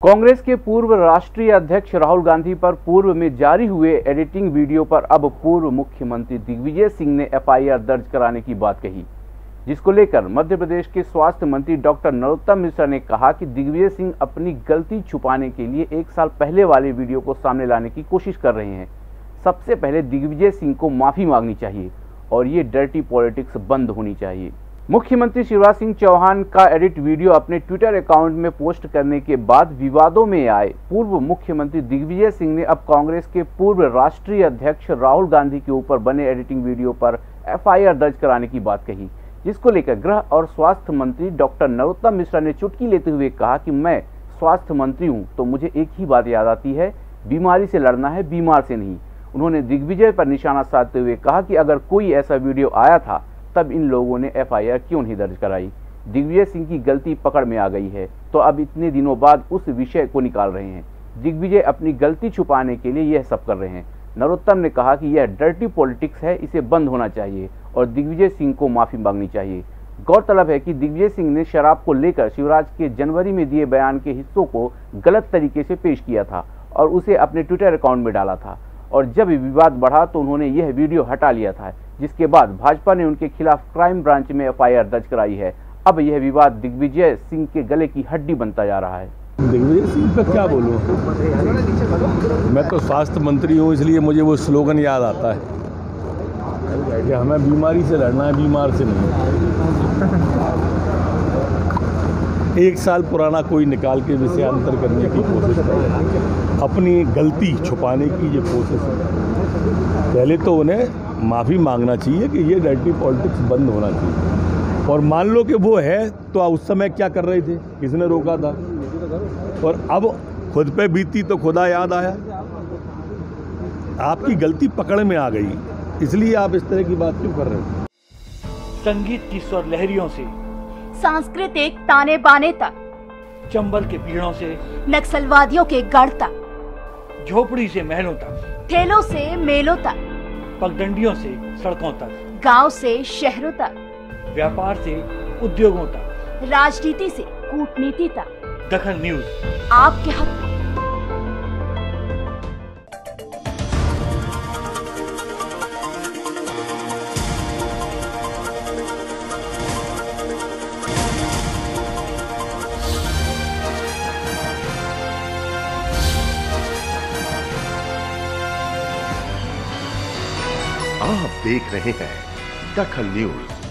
कांग्रेस के पूर्व राष्ट्रीय अध्यक्ष राहुल गांधी पर पूर्व में जारी हुए एडिटिंग वीडियो पर अब पूर्व मुख्यमंत्री दिग्विजय सिंह ने एफआईआर दर्ज कराने की बात कही, जिसको लेकर मध्य प्रदेश के स्वास्थ्य मंत्री डॉक्टर नरोत्तम मिश्रा ने कहा कि दिग्विजय सिंह अपनी गलती छुपाने के लिए 1 साल पहले वाले वीडियो को सामने लाने की कोशिश कर रहे हैं। सबसे पहले दिग्विजय सिंह को माफी मांगनी चाहिए और ये डर्टी पॉलिटिक्स बंद होनी चाहिए। मुख्यमंत्री शिवराज सिंह चौहान का एडिट वीडियो अपने ट्विटर अकाउंट में पोस्ट करने के बाद विवादों में आए पूर्व मुख्यमंत्री दिग्विजय सिंह ने अब कांग्रेस के पूर्व राष्ट्रीय अध्यक्ष राहुल गांधी के ऊपर बने एडिटिंग वीडियो पर एफआईआर दर्ज कराने की बात कही, जिसको लेकर गृह और स्वास्थ्य मंत्री डॉक्टर नरोत्तम मिश्रा ने चुटकी लेते हुए कहा कि मैं स्वास्थ्य मंत्री हूं तो मुझे एक ही बात याद आती है, बीमारी से लड़ना है, बीमार से नहीं। उन्होंने दिग्विजय पर निशाना साधते हुए कहा कि अगर कोई ऐसा वीडियो आया था तब इन लोगों ने एफआईआर क्यों नहीं दर्ज कराई। दिग्विजय सिंह की गलती पकड़ में आ गई है तो अब इतने दिनों बाद उस विषय को निकाल रहे हैं। दिग्विजय अपनी गलती छुपाने के लिए यह सब कर रहे हैं। नरोत्तम ने कहा कि यह डर्टी पॉलिटिक्स है, इसे बंद होना चाहिए और दिग्विजय सिंह को माफी मांगनी चाहिए। गौरतलब है कि दिग्विजय सिंह ने शराब को लेकर शिवराज के जनवरी में दिए बयान के हिस्सों को गलत तरीके से पेश किया था और उसे अपने ट्विटर अकाउंट में डाला था, और जब विवाद बढ़ा तो उन्होंने यह वीडियो हटा लिया था, जिसके बाद भाजपा ने उनके खिलाफ क्राइम ब्रांच में एफआईआर दर्ज कराई है। अब यह विवाद दिग्विजय सिंह के गले की हड्डी बनता जा रहा है। दिग्विजय सिंह पर क्या बोलूं, मैं तो स्वास्थ्य मंत्री हूं, इसलिए मुझे वो स्लोगन याद आता है कि हमें बीमारी से लड़ना है, बीमार से नहीं। 1 साल पुराना कोई निकाल के विषयांतर करने की कोशिश करे, अपनी गलती छुपाने की ये कोशिश है। पहले तो उन्हें माफ़ी मांगना चाहिए कि ये डर्टी पॉलिटिक्स बंद होना चाहिए। और मान लो कि वो है तो उस समय क्या कर रहे थे, किसने रोका था? और अब खुद पे बीती तो खुदा याद आया। आपकी गलती पकड़ में आ गई, इसलिए आप इस तरह की बात क्यों कर रहे हो? संगीत की स्वर लहरियों से सांस्कृतिक ताने बाने तक, चंबल के पीड़ों से नक्सलवादियों के गढ़ तक, झोपड़ी से महलों तक, ठेलों से मेलों तक, पगडंडियों से सड़कों तक, गांव से शहरों तक, व्यापार से उद्योगों तक, राजनीति से कूटनीति तक, दखल न्यूज आपके हक में। आप देख रहे हैं दखल न्यूज।